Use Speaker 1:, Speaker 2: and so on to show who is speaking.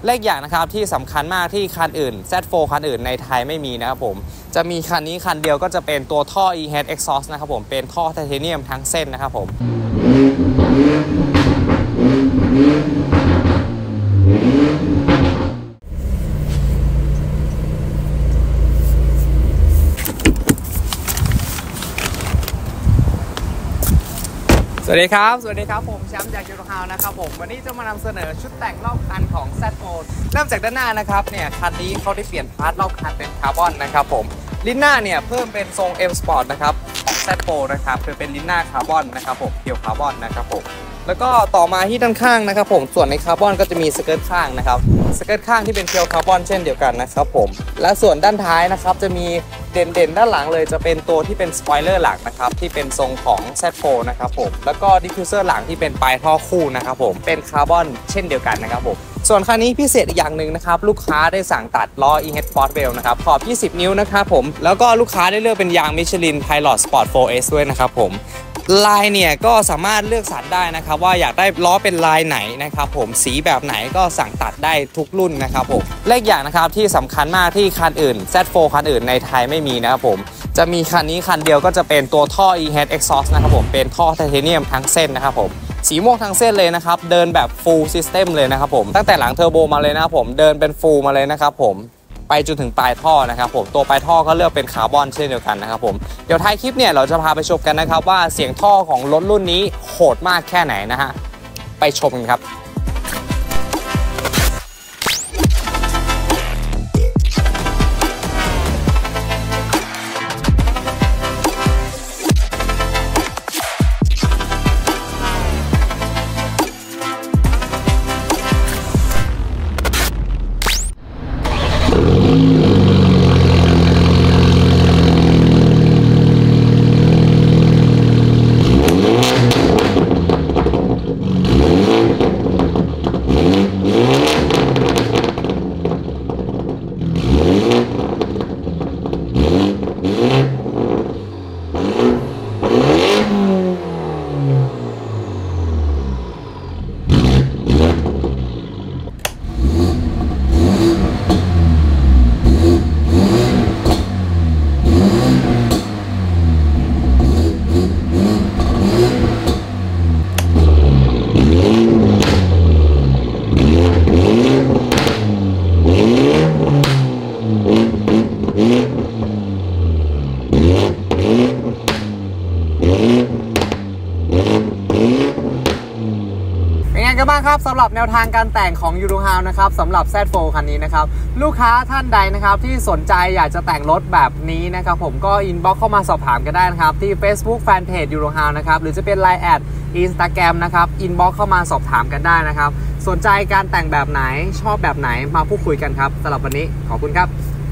Speaker 1: เลขอย่างนะครับที่สำคัญมากที่คันอื่น Z4 คันอื่นในไทยไม่มีนะครับผมจะมีคันนี้คันเดียวก็จะเป็นตัวท่อ E-head exhaust นะครับผมเป็นท่อไทเทเนียมทั้งเส้นนะครับผมสวัสดีครับผมแชมป์จากยูโรฮาวนะครับผมวันนี้จะมานำเสนอชุดแต่งรอบคันของ Z4 เริ่มจากด้านหน้านะครับเนี่ยคันนี้เขาได้เปลี่ยนพาร์ทรอบคันเป็นคาร์บอนนะครับผมลิ้นหน้าเนี่ยเพิ่มเป็นทรง M Sport นะครับของ Z4 นะครับคือเป็นลิ้นหน้าคาร์บอนนะครับผมเพียวคาร์บอนนะครับผมแล้วก็ต่อมาที่ด้านข้างนะครับผมส่วนในคาร์บอนก็จะมีสเกิร์ตข้างนะครับสเกิร์ตข้างที่เป็นเพียวคาร์บอนเช่นเดียวกันนะครับผมและส่วนด้านท้ายนะครับจะมีเด่นด้านหลังเลยจะเป็นตัวที่เป็นสปอยเลอร์หลังนะครับที่เป็นทรงของ Z4 นะครับผมแล้วก็ดิฟฟิวเซอร์หลังที่เป็นปลายท่อคู่นะครับผมเป็นคาร์บอนเช่นเดียวกันนะครับผมส่วนคันนี้พิเศษอีกอย่างหนึ่งนะครับลูกค้าได้สั่งตัดล้อ E-head Sport Wheel นะครับขอบ20 นิ้วนะครับผมแล้วก็ลูกค้าได้เลือกเป็นยาง Michelin Pilot Sport 4S ด้วยนะครับผมลายเนี่ยก็สามารถเลือกสรรได้นะครับว่าอยากได้ล้อเป็นลายไหนนะครับผมสีแบบไหนก็สั่งตัดได้ทุกรุ่นนะครับผมเลขอย่างนะครับที่สำคัญมากที่คันอื่น Z4 คันอื่นในไทยไม่มีนะครับผมจะมีคันนี้คันเดียวก็จะเป็นตัวท่อ E-head exhaust นะครับผมเป็นท่อไทเทเนียมทั้งเส้นนะครับผมสีม่วงทั้งเส้นเลยนะครับเดินแบบ full system เลยนะครับผมตั้งแต่หลังเทอร์โบมาเลยนะครับผมเดินเป็น full มาเลยนะครับผมไปจนถึงปลายท่อนะครับผมตัวปลายท่อก็เลือกเป็นคาร์บอนเช่นเดียวกันนะครับผมเดี๋ยวท้ายคลิปเนี่ยเราจะพาไปชมกันนะครับว่าเสียงท่อของรถรุ่นนี้โหดมากแค่ไหนนะฮะไปชมกันครับกันบ้างครับสำหรับแนวทางการแต่งของยูโรฮาวนะครับสำหรับ Z4 คันนี้นะครับลูกค้าท่านใดนะครับที่สนใจอยากจะแต่งรถแบบนี้นะครับผมก็อินบ็อกซ์เข้ามาสอบถามกันได้นะครับที่ Facebook Fanpage ยูโรฮาวนะครับหรือจะเป็น Line แอด Instagram นะครับอินบ็อกซ์เข้ามาสอบถามกันได้นะครับสนใจการแต่งแบบไหนชอบแบบไหนมาพูดคุยกันครับสำหรับวันนี้ขอบคุณครับ